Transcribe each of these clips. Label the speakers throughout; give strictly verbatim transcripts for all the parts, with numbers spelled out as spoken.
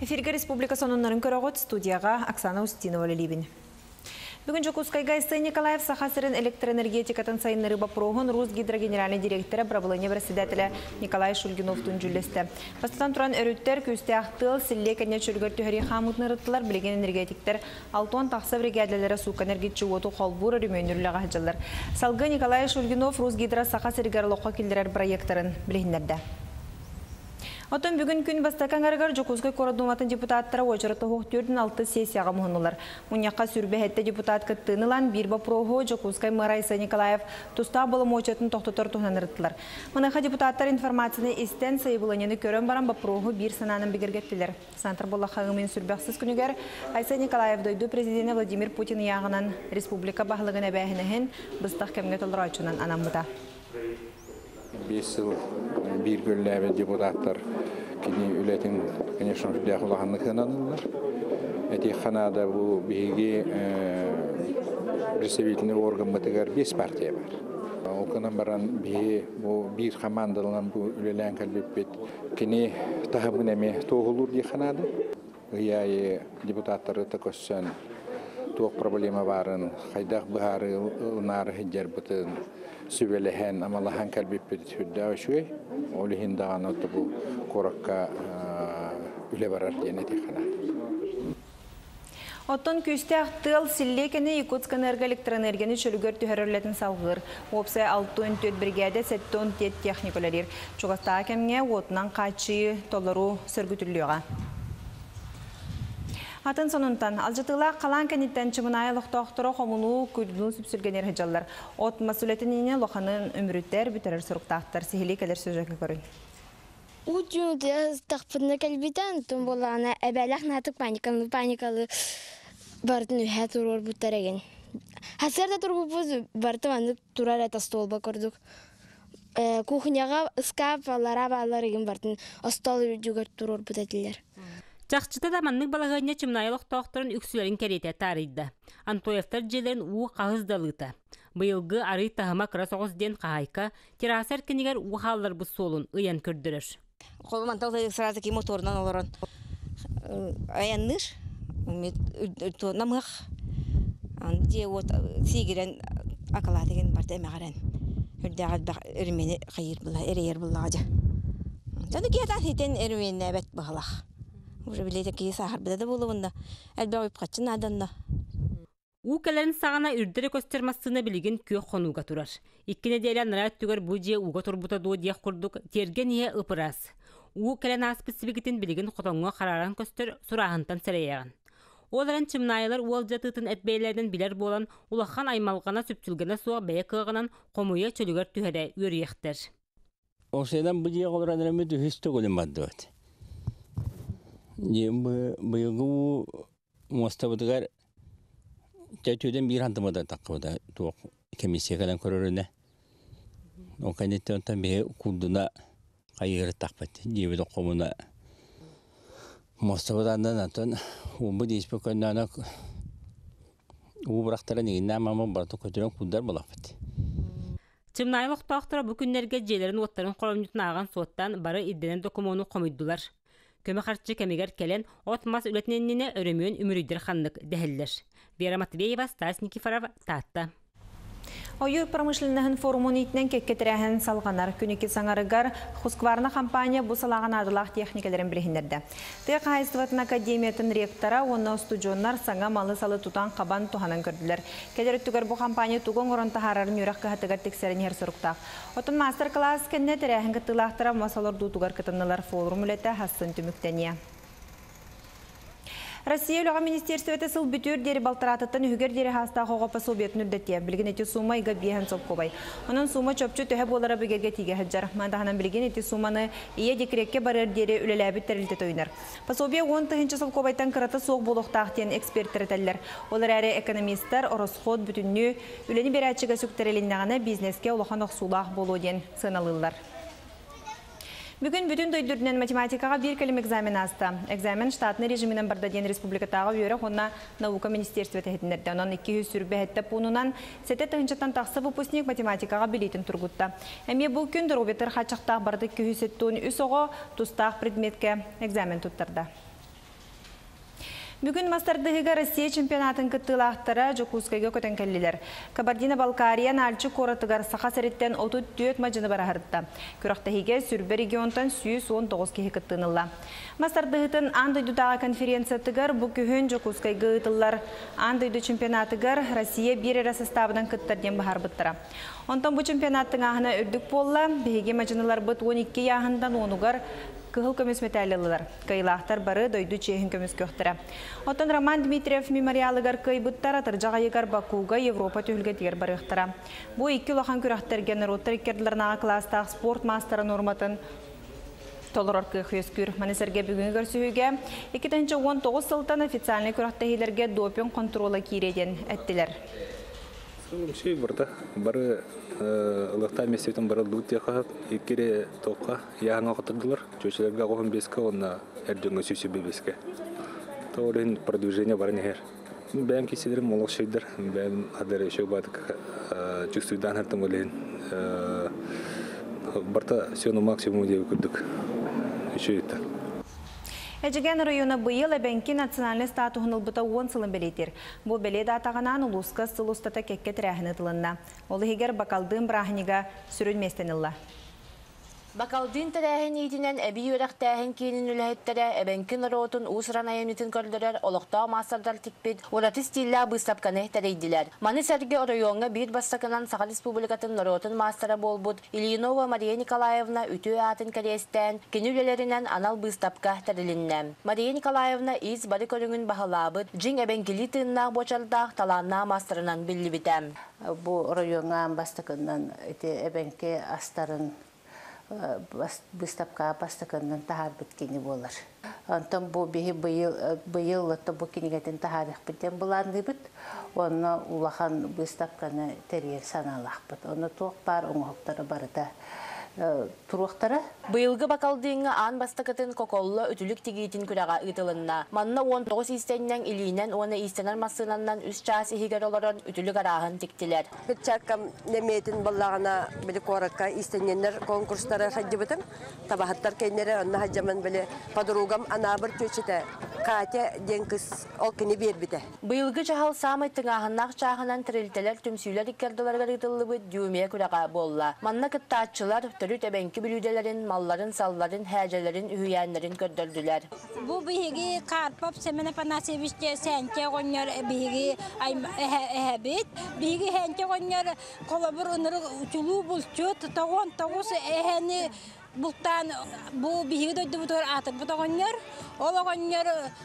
Speaker 1: Эфирге республика сонуннарын көрөгөт студияга Оксана Устинова лебин. Бүгін Жокускайга Исай Николаев Сахасырын электроэнергетикатын сайыннары бапроғын Русгидро генеральный директоры Брабылыне председателя Николай Шульгинов түнжүлесті. Бастан туран өрүттер көсте ақтыл, силле кәне чөлгөр түйері қамытны рыттылар, білеген энергетиктер алтон тақсы бригадалары сук энергетчі оту қолбур өрімөнүрліға хажылар. Салғы Николай Шульгинов Русгидро Сахасырыгар лоққа келдерер проекторын білгендерді. Отон бүгін күн бастакан аргар Жокускай кородуматын депутаттары очырыты хоқтүрдің алты сессияға мұхынылар. Мұнияққа сүрбәхетті депутат кыттынылан бір бапроғы Жокускай мэра Исай Николаев тұста болым очатын тоқтытыр тұхнан ұрыттылар. Мұнақа депутаттар информацияны істен сайыбыланені көрін баран бапроғы бір сананын бігергеттілер. Сантар болла қағымен сүрбәқсіз күнігер Исай Николаев дойду президенті Владимир Путин яғынан республика бағылығын әбәхінігін бұстақ кәмге толыр очынан анамыда.
Speaker 2: бес жыл bir gönlüğe депутаттар kini ületin конечно bir kulağını kanallar. Eti Kanada bu bilgi представительный орган батагар beş partiya var. O kanan baran bir bu bir komandalan bu ülelen kalbet kini tahabın eme toğulur diye Kanada. Yani депутаттары takosan toğ problema varın haydak baharı nar hicr butun sübelehen amalahan kalbet hüdda şuy olihin dağına bu korakka üle varar diye ne dikana.
Speaker 1: Oton küste aqtıl sillekeni Yakutsk energoelektroenergeni çölgör tüherörletin salgır. Opsay altı on dört brigade setti on dört texnikolarir. Çoğasta kemge otnan qaçı tolaru sörgütülüyorga. Атын сонунтан алжатыла қалан кенеттен чымынайылық тоқтыры қомылу күрдіну сүпсілгенер хеджалар. От масулетініне лоқанын өміріттер бүтерер сұрықтақтар сихили келер сөзөкі көрін.
Speaker 3: Уджуды тақпыдны кәлбетен тұн болағына әбәләқ натық паникалы паникалы бардың үйә тұрор бұттар еген. Хасырда тұр бұпыз барды маңдық тұрар әті столба көрдік. Кухняға ұскап алара балар еген бардың остол жүгір тұрор бұт әділер.
Speaker 4: Чақчыта да маннык балағыне чымнайылық тоқтырын үксілерін кәреті тарайды. Антоевтар желерін уы қағыздалыты. Бұйылғы ары тағыма қырас оғыз ден қағайқа, терасар кенегер уғалар бұл солын ұян көрдірір.
Speaker 5: Қолым анталды сразу ки моторынан оларын. Аянныш, намық, де от сегірен ақыла деген барды әмеғарен. Үрдіғад бақ үрмені қайыр бұла, әрейер бұла ғажа. Тәні кетан хитен үрмені әбәт бұғылақ. Уже билете ки сахар биде болуында. Әлбә ойып качын аданна.
Speaker 4: У келерин сагана үрдере көстермасына билеген кө хонуга турар. Иккене делен нарат түгөр бу же уга турбута ду дия курдук терген е ыпырас. У келен аспецификитин билеген хотоңго караран көстер сурагантан сереяган. Оларын чымнайлар уол жатытын этбейлерден билер болан улахан аймалгана сүптүлгене суга бәе кыгынан комуя чөлүгөр түһәдә үрияктер.
Speaker 6: Осыдан бу дия голранырмы дүһүстө голым бадды. Бұйығы мұстабыдығар тәтөден бір антымада таққыда туық комиссия қалан көріріне. О кәнетті онтан бе күлдіна қайығыры тақпады. Дебеді қомына мұстабыдандан антон ұмы дейспі көндіна ұбырақтара негін намамы барды көтерен күлдар болақпады.
Speaker 4: Чымнайлық тоқтыра бүкіндерге желерін оттарын қолымнютын аған соттан бары идденен докумону қомыйдылар. Көмі қарчы кәмегер кәлен отмас үлетіненіне өрімеуін үмірейдер қанлық дәхілдер. Вера Матвеева, Стас Никифоров, Татта.
Speaker 1: Ойыр промышленнігін форумын итінен кеккетерәхін салғанар. Күнікі саңарығар Хускварна компания бұл салаған адылақ техникалерін білігіндерді. Тек Хайстыватын академиятын ректора, оны студионлар саңа малы салы тұтан қабан тұханын көрділер. Кәдері түгір бұл компания тұғын орын тахарарын үйрақ қағатығар тексерін ер сұрықтақ. Отын мастер-класс кәнне тәрәхін кіттілақтыра масалар дұтығар кітінлар форум үлеті хасын түміктәне. Россия үліға министерстветі сыл бүтір дері балтыратыттан үгер дері хаста қоға пособиетін үрдетте. Білген еті сума иға бейхен соп қобай. Оның сума чөпчі төһе болара бігерге тиге хаджар. Мандағынан білген еті суманы ие декірекке барыр дері үлеләбі тәрілтет ойнар. Пособия он тығынчы сыл қобайтан қыраты соқ болуқтақтен эксперттері тәлілер. Олар әрі экономистер, оросход бүтінні үлені бері әтшіға сүктереліндағаны бизнеске ұлыған оқсулақ болу ден сыналылар. Бүгін бүтін дойдырдынан математикаға бір кәлім экзамен асты. Экзамен штатны режимінен бардаден республикатаға өйірі қонна наука министерстветі хетіндерді. Онан екі жүз сүрбе хетті пұнынан сәті тұғыншаттан тақсы выпускник математикаға білетін тұрғытта. Әме бұл күн дұрғыбетір қачықтақ барды екі жүз сеттуын үс оғы тұстақ предметке экзамен тұттырды. Бүгін Мастардығыға Россия чемпионатын кыттылақтары Жокускайға көтен кәлілер. Кабардино-Балкариян алчы коратыгар сақа сәреттен отыз төрт мажыны бара харытта. Күрақтахиге сүрбе регионтан жүз он тоғыз кехі кыттынылла. Мастардығытын андойдудағы конференциятыгар бұ күйін Жокускайға ұтылар. Андойду чемпионатыгар Россия бір әрі составыдан кыттарден бағар бұттыра. Онтан бұл чемпионаттың ағына үрдік болла, бейге мажынылар бұт он екі яғындан онугар кыгыл көміс металлылар. Кайлақтар бары дойду чейхін көміс көқтірі. Отын Роман Дмитриев мемориалыгар кайбыттар атыржаға егар Бакуға Европа түйілге тегер барықтыра. Бұ екі лоқан күрақтарген роттар екерділернаға кластағы спорт мастары норматын толырар күйіс күр. Манесерге бүгін көрсүйіге екі мың он тоғыз сылтан официальный күрақтахилерге допинг контролы кейреден әттілер.
Speaker 7: Şey burada, barı ılıqta mesleğin barı lut yağı ikire toqa yağına qatırdılar. Çöçelerge qoğun beske ona erjönge süsübe beske. Toğrun продвижение бар нехер. Ben kişilerim olaq şeydir. Ben hadere şey badık çüksüden hartım olehen. Barta sonu maksimum diye kürdük. Üçüyüttü.
Speaker 1: Эжеген района быйыл әбәнки национальный статуғын ұлбыта он сылын белетер. Бұл беле датағанан ұлысқа сылыстата кекке тірәхіні тылынна. Олы егер бакалдың бірахыніға сүрілместенілла.
Speaker 8: Бакалдын тәрәхін етінен әбі өрәқ тәхін кейінің үләйттері әбәнкін ұротын ұсыран айымнетін көрдірер, олықта мастардар тікпет, ораты стилля бұстапқаны тәрейділер. Маны сәрге районға бір бастақынан Сақа Республикатын ұротын мастара болбуд, Ильинова Мария Николаевна үті атын кәрестен, кенүлелерінен анал бұстапқа тәріліннәм. Мария Николаевна из бары көріңін бағалабыд, жин әбәнкілі тыңнақ бочалдақ таланна мастарынан білі бітәм.
Speaker 9: Бұл районға бастақынан әбәнке астарын Быстапқа бастықынан тахар біткені болар. Антон бұл бейі бұйыл ұтты бұл кенегетін тахарық біттен бұланды біт, оны улахан быстапқаны тәрер саналақ біт. Оны тоқ бар, оңғықтары барыда туруқтары.
Speaker 8: Быйылғы бакалдыңы ан бастықытын коколлы үтілік тегейтін күраға ұтылынна. Манна он тоғыз истеннен илинен, оны истенер масынаннан үс час ихигер оларын үтілік арағын тектілер.
Speaker 10: Бітчаккам немейтін баллағына білі қораққа истенненер конкурстары қаддебітім. Табахаттар кейнері онна хаджаман білі падыруғам анабыр көчеті. Катя денкіс ол кені бербіді.
Speaker 8: Быйылғы жағал самайттың ағыннақ жағынан тірілтелер түмсүйлер иккерділерге ұтылыбы дүймея күраға болла. Манна кыттаатчылар төрүт әбәнки білуделерін, малларын, салларын, хәжелерін, үйәнлерін көрдірділер.
Speaker 11: Бұл бігі қарпап Семена Панасевичке сәнке қонер бігі әбет. Бігі хәнке қонер қолабыр ұныры үтілу бұлчыт, тағын тағыз әхәні бұлттан бұл бігі дөйді бұтығыр атыр бұтағынер. Ол оғынер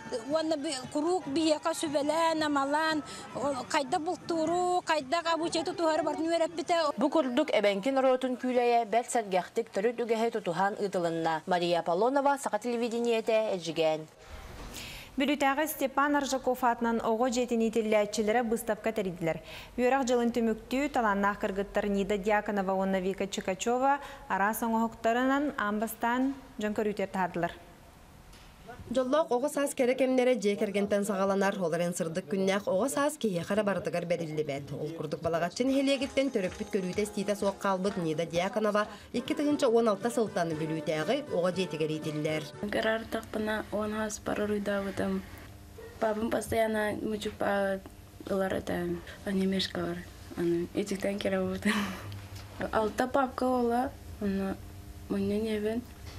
Speaker 11: құруқ бігеқа сүбелән, амалан, қайда бұлттыру, қайда қабучай тұтуғар бардың өрәп біті.
Speaker 8: Бұ күрдік әбәнкен ротын күйләйе бәл сәргәқтік түріт үгәхе тұтуған ұтылынна. Мария Аполлонова, Сақа телевидениеті әджіген.
Speaker 1: Бүлітәғі Степан Аржаков атынан оғы жетін етелі бұстапқа тәриділер. Үйерақ жылын түміктүү таланнақ кыргыттар Нида Дьяконова, онна Вика Чикачова, арас оңғықтарынан амбастан жонкөр үтер тардылар.
Speaker 12: Жоллоқ оғы саз керек емнері жекергентен сағаланар, оларын сырдық күннәқ оғы саз кейе қара бардығар бәрілі бәд. Ол күрдік балағатшын хелегеттен төріппіт көрүйті стейті соқ қалбыд Нида Дьяконова екі мың он алты сылтаны бүлітәғі оғы жетігер етілілер.
Speaker 13: Гарар тақпына он аз пару рүйдағыдым. Папым постоянно мучуп олар это анемешкалар. Етіктен кері бұдым. Алта папка ола, оны мұнне небен.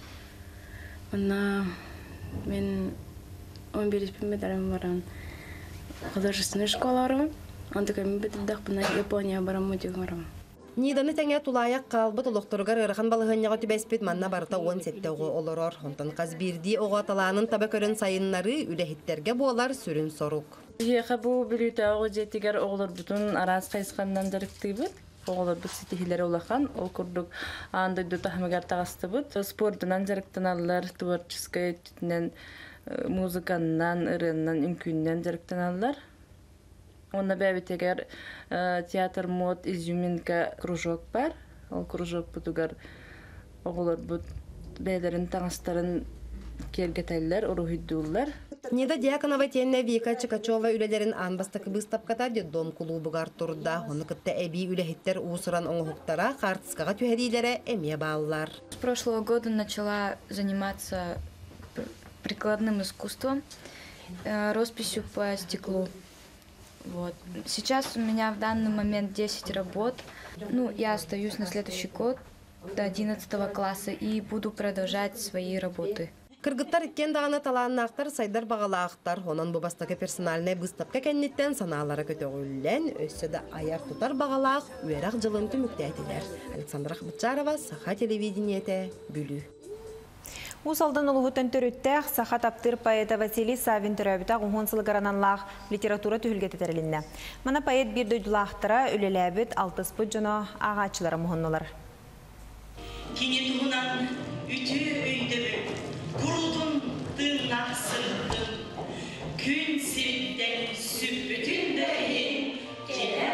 Speaker 13: Оны мен он бир метрем баран художественная школалары, он такой мен битдах бына Япония барам мутигарам.
Speaker 12: Ниданы тәңе тулаяк қалбыт олықтырғар ырхан балығынняға түбәспет манна барыта он сетте оғы олырор. Онтан қаз бірді оға таланын таба көрін сайынлары үләхеттерге болар сүрін сорук.
Speaker 13: Еқа бұл білуті оғы жетігер оғылар бұтын арас қайсқандан жарықты бұд. Оғылар бұд сетихилері олақан, ол күрдік андайды тахмығар тағасты бұд. Спортынан жарықтан алылар, творческая түтінен, музыканнан, ырыннан, үмкүннен жарықтан алылар. Онна бәбетегер театр мод изюминка кружок бар. Ол кружок бұтығар оғылар бұд бәйлерін таңыстарын кергетәлілер, ұрухиддулар.
Speaker 12: Нида Дьяконова тенне Вика Чикачова үлелерин анбастакы быстапката дом клубугар турда. Оны кытта әби үләхеттер уысыран оңғықтара қартысқаға түйәдейлері әме балылар.
Speaker 14: С прошлого года начала заниматься прикладным искусством. росписью по стеклу. Вот. Сейчас у меня в данный момент десять работ. Ну, я остаюсь на следующий год до одиннадцатого класса и буду продолжать свои работы.
Speaker 12: Кыргыттар иккен дагана талааннаактар сайдар багалаактар онон бубастагы персональный выставка кенниттен санаалары көтөгүллен өссөдө аяр тутар багалаак үерак жылынты мүктәтилер. Александра Хбычарова, Саха телевидениете, Бүлү.
Speaker 1: Усалдан улуғыттан төріттәқ Саха таптыр поэта Василий Савин түрәбітақ ұңғын сылғарананлақ литература түхілгеті тәрілінді. Мана поэт бір дөйділақтыра өлеләбіт алтыспыт жоно ағачылары мұхыннылар.
Speaker 15: Кені тұғынан үті өйдебі, құрудың тыңнақ сырттың, күн сирттен сүппітін дәрейін, келе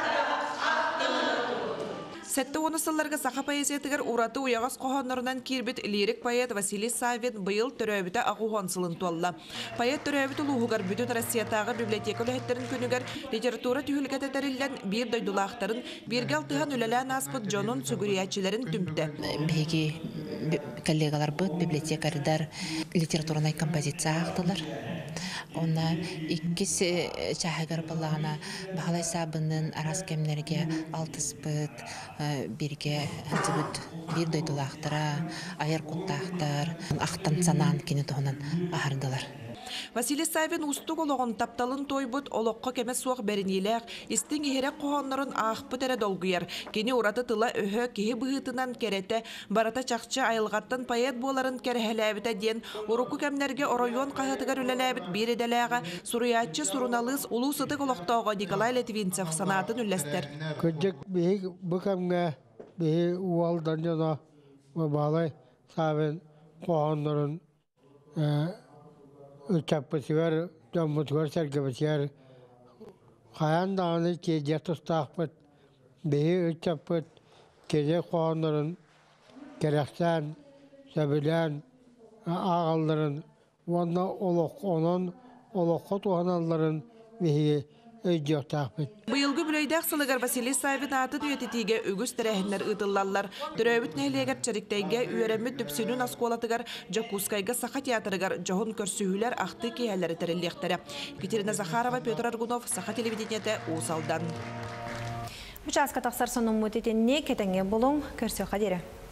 Speaker 16: Сәтті оны сылларға Саха поэзиятығыр ураты уяғас қоғанларынан кирбет лирик поэт Василий Савин бұйыл түрәбіті ағуған сылын туалла. Поэт түрәбіті луғығар бүтін Россиятағы библиотека өләхеттерін күнігер литература түйілгеті тәрілден бір дойдулақтарын, бірге алтыған өләлән аспыт жонын сүгіриячілерін түмді.
Speaker 17: Беги коллегалар бұд, библиотекардар литературный композиция ақтылар. Онна иккис чахагар балағына бағалай сабының арас кемнерге алтыспыт, бірге әнтібіт бір дойдулақтыра, айыр құттақтар, ақтан санан кені тоғынан ағардылар.
Speaker 16: Василий Савин устуг олоғын тапталын тойбут олоққа кеме суақ бәрінеләқ, істің ехерек қоғанларын ақпы тәрі долгыяр. Кені ураты тыла өхі кеге бұғытынан кереті, барата чақчы айылғаттан поэт боларын кәрхәләбіті ден, ұруку кәмнерге оройон қағатығар үләләбіт бір еделәға, сұруятчы сұруналыз ұлу сытық олықтауға Николай Летвинцев санатын үләстер.
Speaker 18: Көджек бейік бұқамға бейі уалдан жана Василий Савин қоғанларын Uçakpısıgar, Camutgar sergibisigar, Kayan dağını kece tustağpıt, beyi uçakpıt, kece koğanların, gereksen, söbülen, ağalların, onunla oluk, onun olukku tuğanalların beyi öcük tağpıt.
Speaker 16: Быйылгы бүлөйдәк сылыгар Василий Савин аты дүететиге үгіз тәрәхінлер ұтыллалар. Дүрәбіт нәйлегер чәріктәйге үйәрәмі түпсінін асколатыгар Джакускайга Саха театрыгар жоғын көрсүйілер ақты кейәлері тәрілектері. Екатерина Захарова, Петр Аргунов, Саха телевидениеті Усалдан.
Speaker 1: Бұчасқа тақсар соның мұтетенне кетенге болуң көрсі қадері.